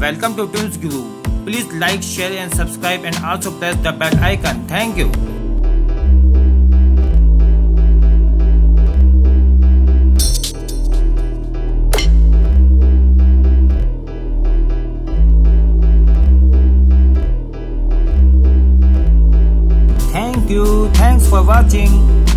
Welcome to Tunes Guru. Please like, share and subscribe and also press the bell icon. Thank you. Thank you. Thanks for watching.